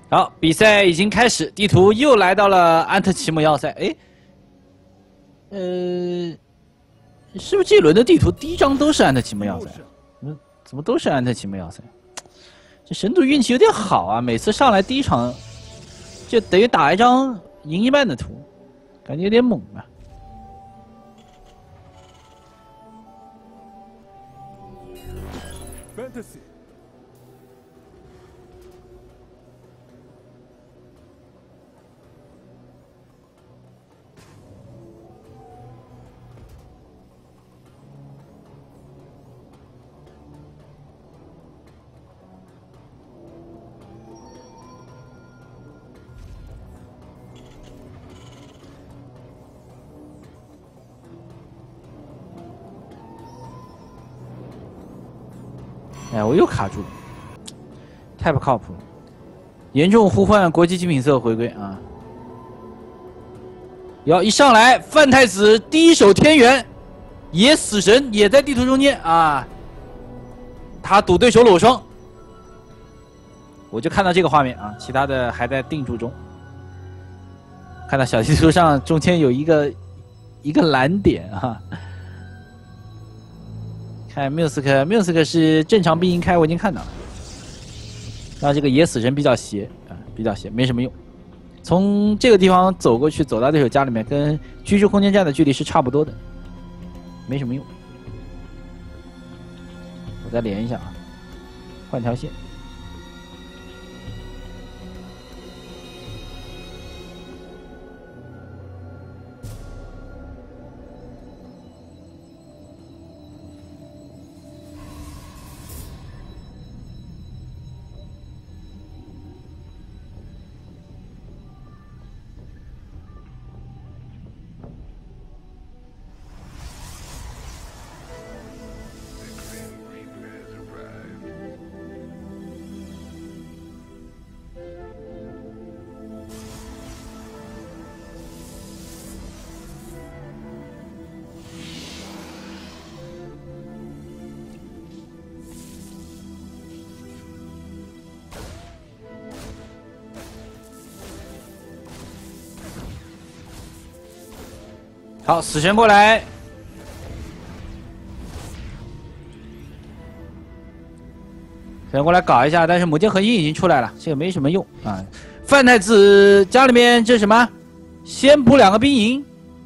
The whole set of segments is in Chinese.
好，比赛已经开始，地图又来到了安特奇姆要塞。哎，是不是这一轮的地图第一张都是安特奇姆要塞？怎么都是安特奇姆要塞？这神族运气有点好啊，每次上来第一场就等于打一张赢一半的图，感觉有点猛啊。 Fantasy。 哎，我又卡住了，太不靠谱了！严重呼唤国际精品色回归啊！要一上来，范太子第一手天元，野死神也在地图中间啊！他赌对手裸双，我就看到这个画面啊，其他的还在定注中。看到小地图上中间有一个蓝点啊。 看缪斯克是正常兵营开，我已经看到了。然后这个野死神比较斜啊，比较斜，没什么用。从这个地方走过去，走到对手家里面，跟居住空间站的距离是差不多的，没什么用。我再连一下啊，换条线。 好，死神过来，死神过来搞一下，但是魔剑合金已经出来了，这个没什么用啊。范太子家里面这什么，先补2个兵营，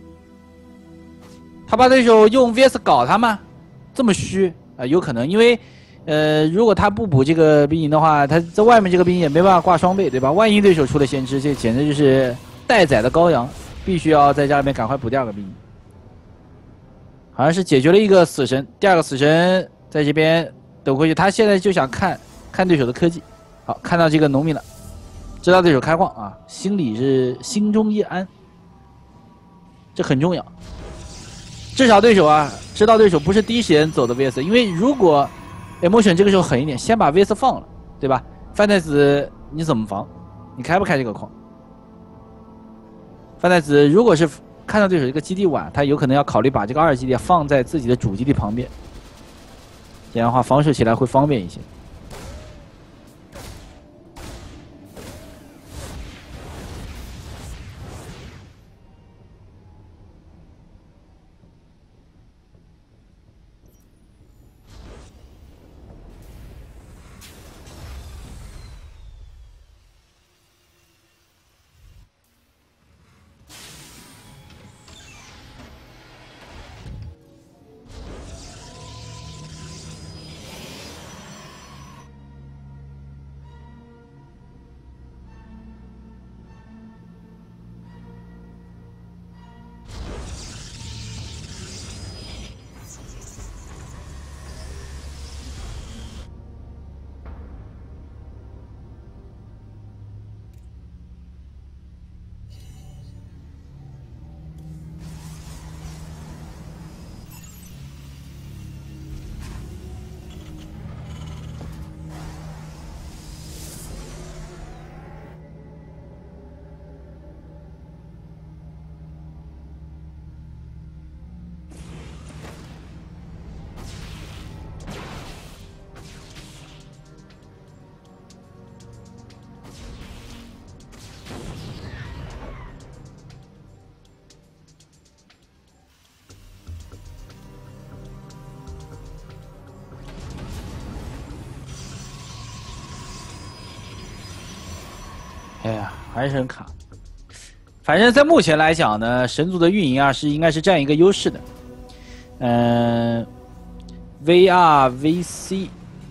他怕对手用 VS 搞他吗？这么虚啊，有可能，因为如果他不补这个兵营的话，他在外面这个兵营也没办法挂双倍，对吧？万一对手出了先知，这简直就是待宰的羔羊。 必须要在家里面赶快补第2个兵营，好像是解决了一个死神，第2个死神在这边等回去。他现在就想看对手的科技，好，看到这个农民了，知道对手开矿啊，心中一安，这很重要。至少对手啊知道对手不是第一时间走的 VS， 因为如果 emotion 这个时候狠一点，先把 VS 放了，对吧？范太子你怎么防？你开不开这个矿？ 范太子如果是看到对手这个基地晚，他有可能要考虑把这个2基地放在自己的主基地旁边，这样的话防守起来会方便一些。 哎呀，还是很卡。反正在目前来讲呢，神族的运营啊应该是占一个优势的。VRVC，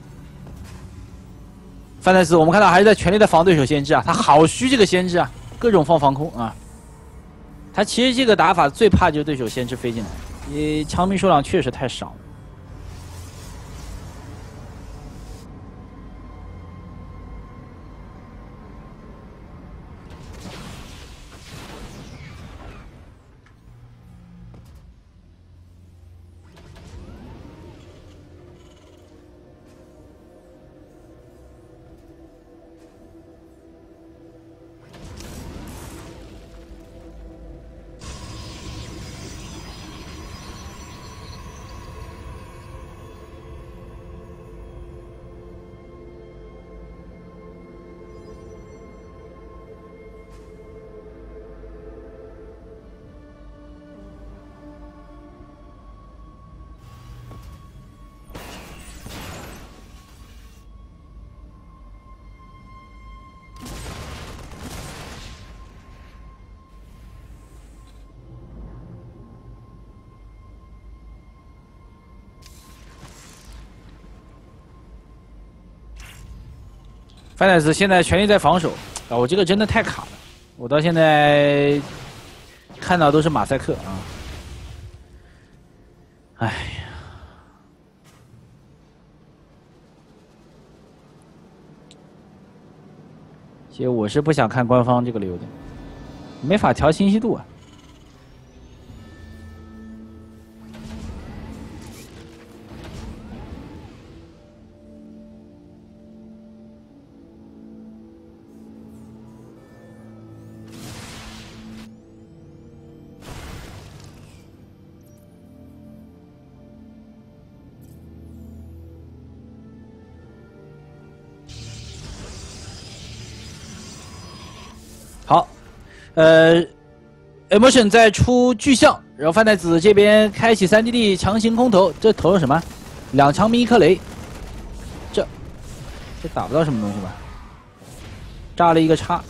范戴斯我们看到还是在全力的防对手先知啊，他好虚这个先知啊，各种放防空啊。他其实这个打法最怕就是对手先知飞进来，因为枪兵数量确实太少了。范戴斯现在全力在防守啊！我这个真的太卡了，我到现在看到都是马赛克啊！哎呀，其实我是不想看官方这个流的，没法调清晰度啊。好，emotion 在出巨象，然后范太子这边开启3DD 强行空投，这投了什么？2强兵1颗雷，这打不到什么东西吧？炸了一个叉，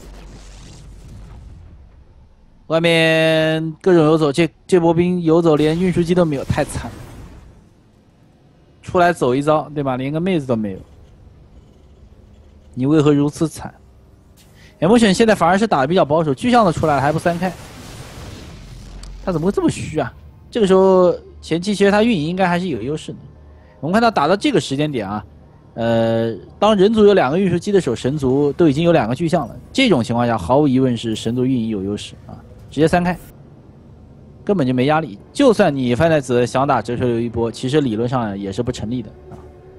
外面各种游走，这波兵游走连运输机都没有，太惨了。出来走一遭，对吧？连个妹子都没有，你为何如此惨？emotion 现在反而是打得比较保守，巨象都出来了还不3开，他怎么会这么虚啊？这个时候前期其实他运营应该还是有优势的。我们看到打到这个时间点啊，当人族有2个运输机的时候，神族都已经有2个巨象了。这种情况下，毫无疑问是神族运营有优势啊，直接3开，根本就没压力。就算你范太子想打折射流一波，其实理论上也是不成立的啊。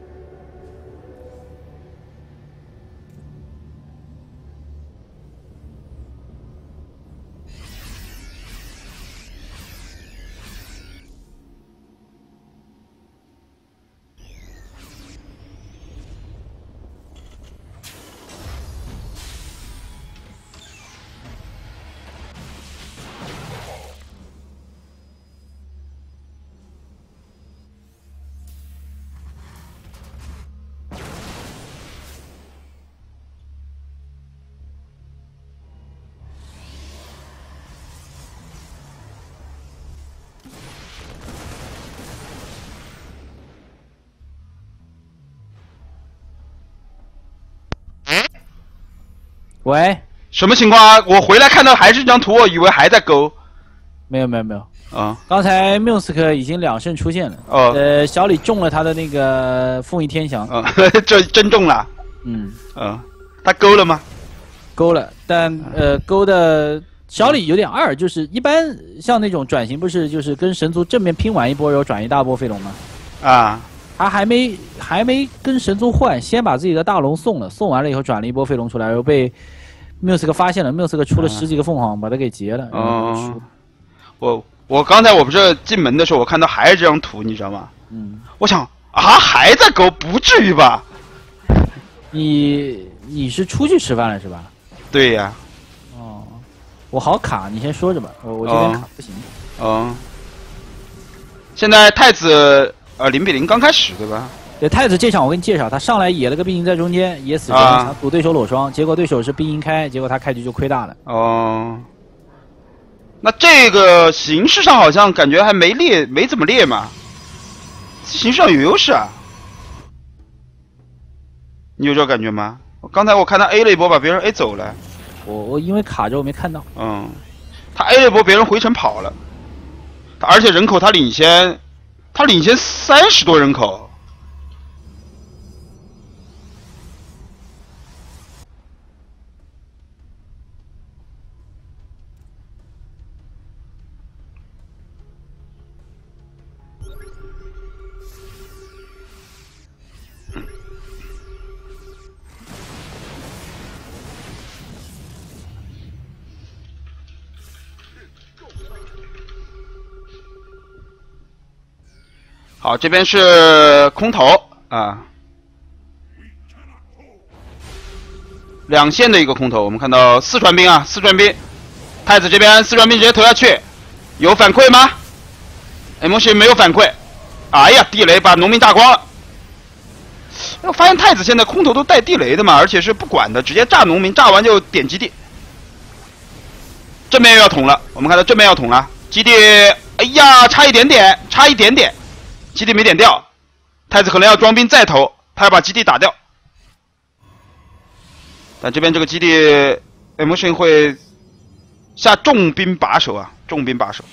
喂， 什么情况啊？我回来看到还是一张图，我以为还在勾。 没有啊！ 刚才缪斯克已经2胜出现了。哦。小李中了他的那个凤翼天翔。 这真中了。 嗯。 他勾了吗？ 勾了，但勾的小李有点二，就是一般像那种转型不是就是跟神族正面拼完一波，然后转一大波飞龙吗？ 啊。 他还没跟神族换，先把自己的大龙送了，送完了以后转了一波飞龙出来，然后被缪斯克发现了，缪斯克出了10几个凤凰，把他给截了。 我刚才我不是进门的时候，我看到还是这张图，你知道吗？我想啊，还在勾，不至于吧？ 你是出去吃饭了是吧？ 对呀。 哦，我好卡，你先说着吧，我这边卡不行。 现在太子0比0刚开始对吧？ 对，太子这场我给你介绍，他上来野了个兵营在中间，野死中想堵对手裸双，结果对手是兵营开，结果他开局就亏大了。 哦，那这个形式上好像感觉还没怎么裂嘛，形式上有优势啊，你有这感觉吗？刚才我看他 A 了一波，把别人 A 走了。 我因为卡着我没看到。 嗯，他 A 了一波，别人回城跑了，而且人口他领先30多人口。好，这边是空投啊，两线的一个空投。我们看到四川兵啊，四川兵，太子这边四川兵直接投下去，有反馈吗 ？emotion 没有反馈。哎呀，地雷把农民炸光了。我发现太子现在空投都带地雷的嘛，而且是不管的，直接炸农民，炸完就点基地。正面又要捅了，我们看到正面要捅了，基地，哎呀，差一点点，差一点点。基地没点掉，太子可能要装兵再投，他要把基地打掉。但这边这个基地 emotion 会下重兵把守啊，重兵把守。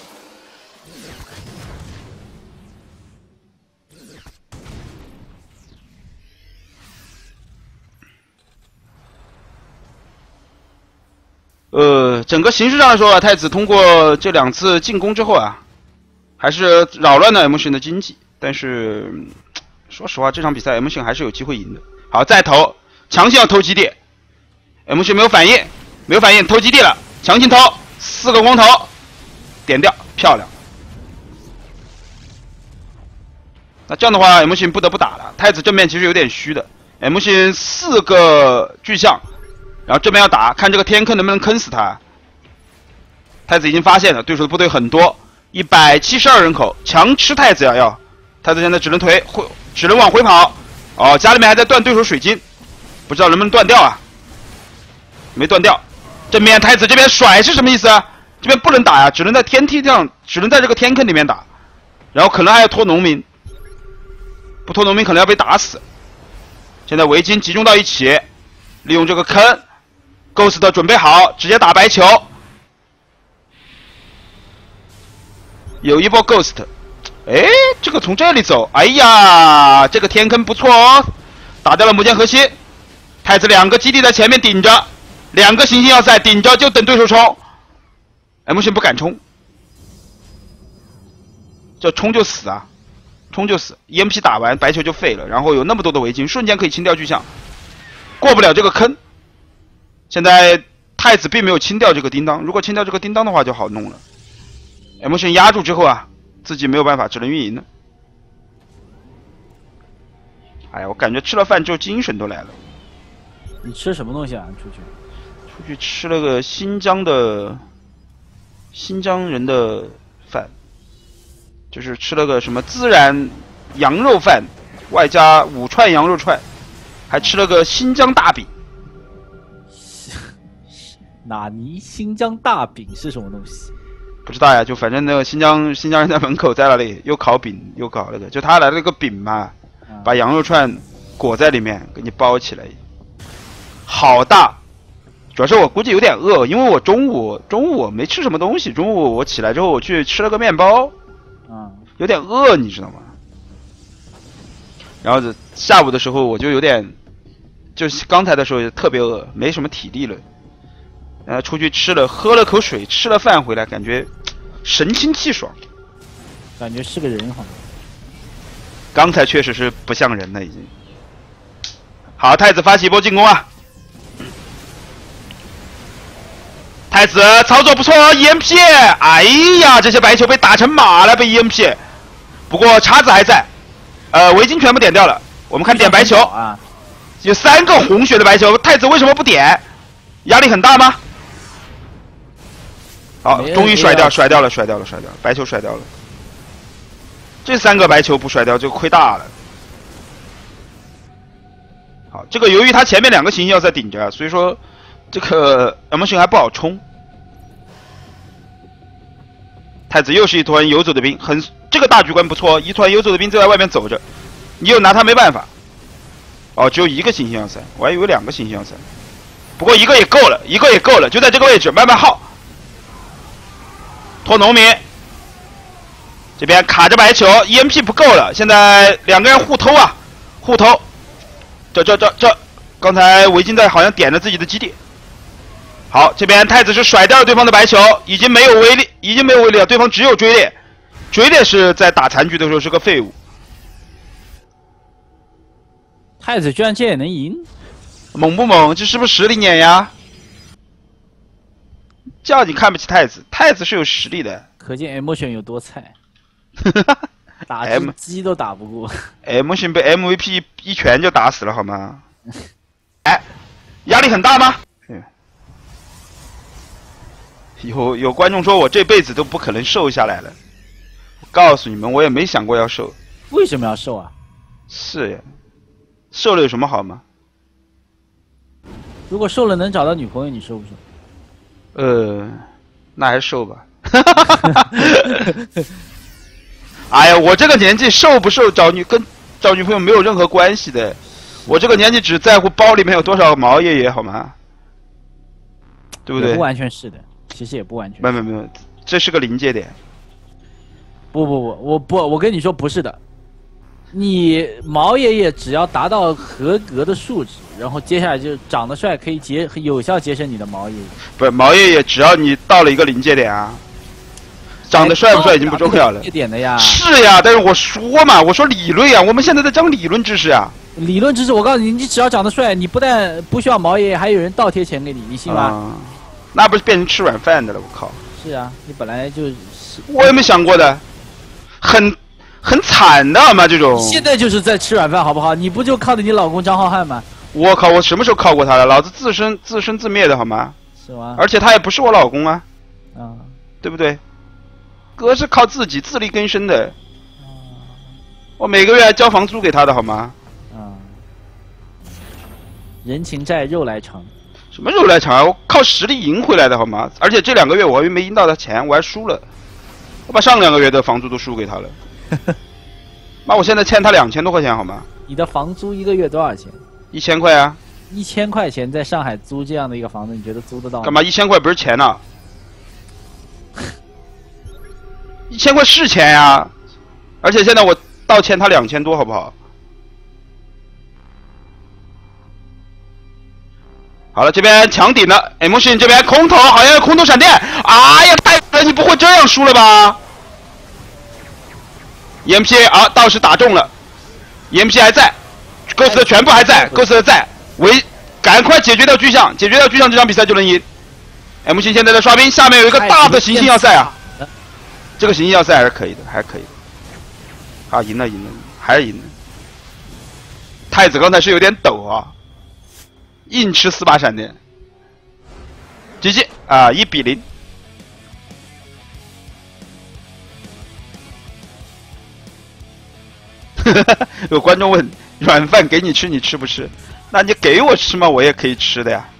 整个形势上来说啊，太子通过这2次进攻之后啊，还是扰乱了 emotion 的经济，但是说实话，这场比赛 emotion 还是有机会赢的。好，再投，强行要偷基地 ，emotion 没有反应，偷基地了，强行偷，4个光头，点掉，漂亮。那这样的话 ，emotion 不得不打了。太子正面其实有点虚的 ，emotion 4个巨象，然后这边要打，看这个天坑能不能坑死他。太子已经发现了对手的部队很多。172人口，强吃太子呀！要太子现在只能往回跑。哦，家里面还在断对手水晶，不知道能不能断掉啊？没断掉。正面太子这边甩是什么意思啊？这边不能打呀，只能在天梯上，只能在这个天坑里面打，然后可能还要拖农民，不拖农民可能要被打死。现在围巾集中到一起，利用这个坑 ，Ghost 准备好，直接打白球。有一波 Ghost， 哎，这个从这里走，哎呀，这个天坑不错哦，打掉了母舰核心。太子2个基地在前面顶着，2个行星要塞顶着，就等对手冲。emotion 不敢冲，这冲就死啊，冲就死。EMP 打完白球就废了，然后有那么多的围巾，瞬间可以清掉巨象，过不了这个坑。现在太子并没有清掉这个叮当，如果清掉这个叮当的话就好弄了。emotion 压住之后啊，自己没有办法，只能运营了。哎呀，我感觉吃了饭之后精神都来了。 你吃什么东西啊？出去吃了个新疆人的饭，就是吃了个什么孜然羊肉饭，外加5串羊肉串，还吃了个新疆大饼。 纳尼？新疆大饼是什么东西？ 不知道呀，就反正那个新疆人在门口在那里又烤饼又搞那个，就他来了个饼嘛，把羊肉串裹在里面给你包起来，好大。主要是我估计有点饿，因为我中午没吃什么东西，中午我起来之后我去吃了个面包，有点饿，你知道吗？然后下午的时候我就有点，就是刚才的时候特别饿，没什么体力了。出去吃了，喝了口水，吃了饭回来，感觉神清气爽， 感觉是个人好像。 刚才确实是不像人了，已经。好，太子发起一波进攻啊！太子操作不错哦 ，EMP， 哎呀，这些白球被打成马了，被 EMP。不过叉子还在，围巾全部点掉了。我们看点白球啊，有3个红血的白球，太子为什么不点？压力很大吗？好，终于甩掉了，白球甩掉了。这3个白球不甩掉就亏大了。 这个由于他前面2个行星要在顶着，所以说这个 M 星还不好冲。太子又是一团游走的兵，这个大局观不错，一团游走的兵就在外面走着，你又拿他没办法。哦，只有1个行星要塞，我还以为2个行星要塞，不过1个也够了，就在这个位置慢慢耗。拖农民，这边卡着白球 ，EMP 不够了，现在2个人互偷啊，互偷。这，刚才维京在好像点了自己的基地。好，这边太子是甩掉了对方的白球，已经没有威力了，对方只有追猎，追猎是在打残局的时候是个废物。 太子居然这也能赢， 猛不猛？这是不是实力碾压？叫你看不起太子，太子是有实力的。 可见 Emotion 有多菜，打只鸡都打不过。 Emotion 被 MVP 一拳就打死了，好吗？哎，压力很大吗？有观众说我这辈子都不可能瘦下来了，我告诉你们，我也没想过要瘦。 为什么要瘦啊？ 是呀，瘦了有什么好吗？ 如果瘦了能找到女朋友，你瘦不瘦？ 那还是瘦吧。哎呀，我这个年纪瘦不瘦跟找女朋友没有任何关系的，我这个年纪只在乎包里面有多少毛爷爷，好吗？对不对？ 不完全是的，其实也不完全。 没有，这是个临界点。 不，我跟你说不是的。你毛爷爷只要达到合格的数值，然后接下来就长得帅，可以有效节省你的毛爷爷。 不是毛爷爷，只要你到了一个临界点啊，长得帅不帅已经不重要了。 临界点的呀。 是呀，但是我说嘛，我说理论呀，我们现在在讲理论知识啊。 理论知识，我告诉你，你只要长得帅，你不但不需要毛爷爷，还有人倒贴钱给你，你信吗？ 那不是变成吃软饭的了？我靠！ 是啊，你本来就是。 我也没想过的，很惨的嘛，这种。 现在就是在吃软饭，好不好？你不就靠着你老公张浩瀚吗？ 我靠，我什么时候靠过他了？老子自生自灭的好吗？ 是吗？ 而且他也不是我老公啊，对不对？哥是靠自己自力更生的，我每个月还交房租给他的好吗？ 人情债肉来偿。 什么肉来偿啊？我靠实力赢回来的好吗？而且这2个月我还没赢到他钱，我还输了，我把上2个月的房租都输给他了。那我现在欠他2000多块钱好吗？ 你的房租1个月多少钱 ？1000块啊。 1000块钱在上海租这样的一个房子，你觉得租得到吗？ 干嘛？1000块不是钱呐？1000块是钱呀，而且现在我倒欠他2000多，好不好？好了，这边强顶了 ，Emotion 这边空投，好像有空投闪电，哎呀，太了，你不会这样输了吧 ？EMP 啊，倒是打中了 ，EMP 还在 ，Ghost 的全部还在 ，Ghost 的在，赶快解决掉巨像，这场比赛就能赢。Emotion 现在在刷兵，下面有一个大的行星要塞啊，这个行星要塞还是可以的，啊，赢了，还是赢了。太子刚才是有点抖啊。硬吃4把闪电 ，GG 啊，1比0。有观众问：软饭给你吃，你吃不吃？那你给我吃嘛，我也可以吃的呀。